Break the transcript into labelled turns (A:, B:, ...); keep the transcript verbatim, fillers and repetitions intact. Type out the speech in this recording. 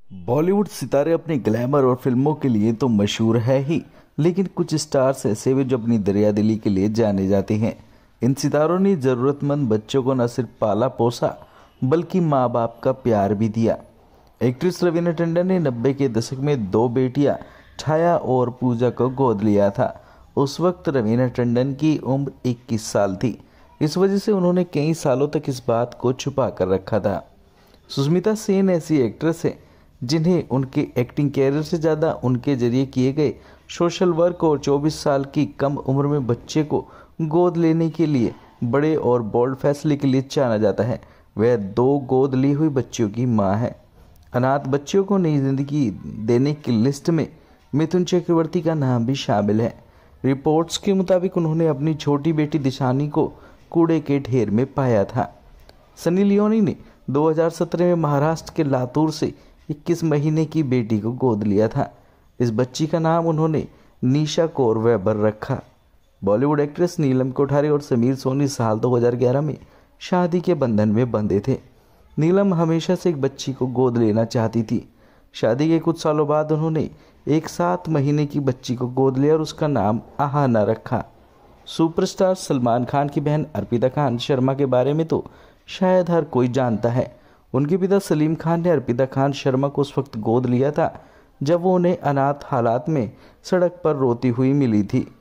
A: बॉलीवुड सितारे अपने ग्लैमर और फिल्मों के लिए तो मशहूर है ही, लेकिन कुछ स्टार्स ऐसे भी जो अपनी दरियादिली के लिए जाने जाते हैं। इन सितारों ने ज़रूरतमंद बच्चों को न सिर्फ पाला पोसा बल्कि माँ बाप का प्यार भी दिया। एक्ट्रेस रवीना टंडन ने नब्बे के दशक में दो बेटियां छाया और पूजा को गोद लिया था। उस वक्त रवीना टंडन की उम्र इक्कीस साल थी। इस वजह से उन्होंने कई सालों तक इस बात को छुपा कर रखा था। सुष्मिता सेन ऐसी एक्ट्रेस है जिन्हें उनके एक्टिंग कैरियर से ज़्यादा उनके जरिए किए गए सोशल वर्क और चौबीस साल की कम उम्र में बच्चे को गोद लेने के लिए बड़े और बोल्ड फैसले के लिए जाना जाता है। वह दो गोद ली हुई बच्चियों की मां है। अनाथ बच्चियों को नई जिंदगी देने की लिस्ट में मिथुन चक्रवर्ती का नाम भी शामिल है। रिपोर्ट्स के मुताबिक उन्होंने अपनी छोटी बेटी दिशानी को कूड़े के ढेर में पाया था। सनी लियोनी ने दो हज़ार सत्रह में महाराष्ट्र के लातूर से इक्कीस महीने की बेटी को गोद लिया था। इस बच्ची का नाम उन्होंने निशा कौर वेबर रखा। बॉलीवुड एक्ट्रेस नीलम कोठारी और समीर सोनी साल दो हज़ार ग्यारह में शादी के बंधन में बंधे थे। नीलम हमेशा से एक बच्ची को गोद लेना चाहती थी। शादी के कुछ सालों बाद उन्होंने एक सात महीने की बच्ची को गोद लिया और उसका नाम आहाना रखा। सुपरस्टार सलमान खान की बहन अर्पिता खान शर्मा के बारे में तो शायद हर कोई जानता है। उनके पिता सलीम खान ने अर्पिता खान शर्मा को उस वक्त गोद लिया था जब वो उन्हें अनाथ हालात में सड़क पर रोती हुई मिली थी।